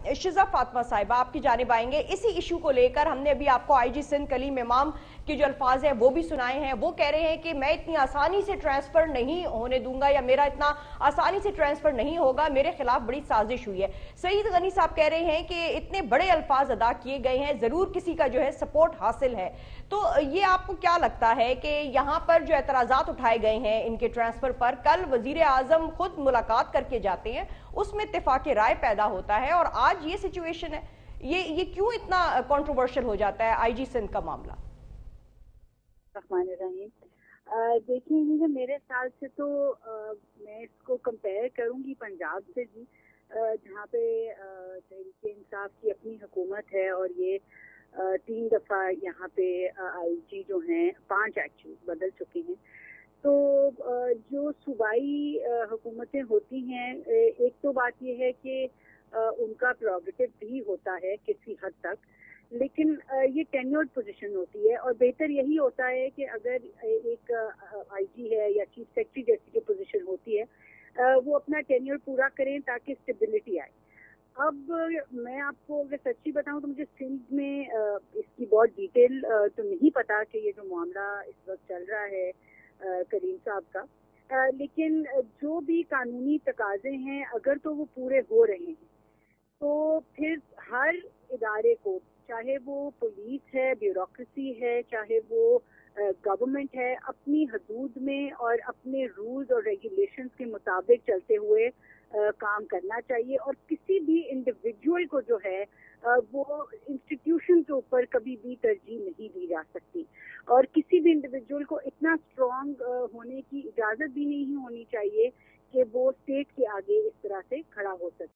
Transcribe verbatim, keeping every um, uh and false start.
शिजा फातिमा साहिबा, आपकी जानिब आएंगे। इसी इशू को लेकर हमने अभी आपको आई जी सिंध कलीम इमाम के जो अल्फाज हैं वो भी सुनाए हैं। वो कह रहे हैं कि मैं इतनी आसानी से ट्रांसफर नहीं होने दूंगा, या मेरा इतना आसानी से ट्रांसफर नहीं होगा, मेरे खिलाफ बड़ी साजिश हुई है। सईद गनी साहब कह रहे हैं कि इतने बड़े अल्फाज अदा किए गए हैं, जरूर किसी का जो है सपोर्ट हासिल है। तो ये आपको क्या लगता है कि यहाँ पर जो एतराजात उठाए गए हैं इनके ट्रांसफर पर, कल वजीर आजम खुद मुलाकात करके जाते हैं, उसमें इत्तेफाक राय पैदा होता है, और आज ये सिचुएशन है, ये ये क्यों इतना कंट्रोवर्शियल हो जाता है आई जी सिंध का मामला? देखिए जी, मेरे ख्याल से तो आ, मैं इसको कंपेयर करूंगी पंजाब से जी, जहाँ पे तहरीक इंसाफ की अपनी हुकूमत है और ये आ, तीन दफ़ा यहाँ पे आई जी जो हैं, पांच एक्चुअली बदल चुके हैं। तो आ, जो सूबाई हुकूमतें होती हैं, एक तो बात ये है कि आ, उनका प्रोग्रेटिव भी होता है किसी हद तक, लेकिन ये टेन्योर्ड पोजीशन होती है, और बेहतर यही होता है कि अगर एक आईजी है या चीफ सेक्रेटरी जैसी जो पोजीशन होती है, वो अपना टेन्योर पूरा करें ताकि स्टेबिलिटी आए। अब मैं आपको अगर सच्ची बताऊं तो मुझे सिंध में इसकी बहुत डिटेल तो नहीं पता कि ये जो मामला इस वक्त चल रहा है करीम साहब का, लेकिन जो भी कानूनी तकाजे हैं अगर तो वो पूरे हो रहे हैं तो फिर हर इदारे को, चाहे वो पुलिस है, ब्यूरोक्रेसी है, चाहे वो गवर्नमेंट है, अपनी हदूद में और अपने रूल्स और रेगुलेशंस के मुताबिक चलते हुए आ, काम करना चाहिए। और किसी भी इंडिविजुअल को जो है आ, वो इंस्टीट्यूशन के ऊपर कभी भी तरजीह नहीं दी जा सकती, और किसी भी इंडिविजुअल को इतना स्ट्रॉन्ग होने की इजाज़त भी नहीं होनी चाहिए कि वो स्टेट के आगे इस तरह से खड़ा हो सके।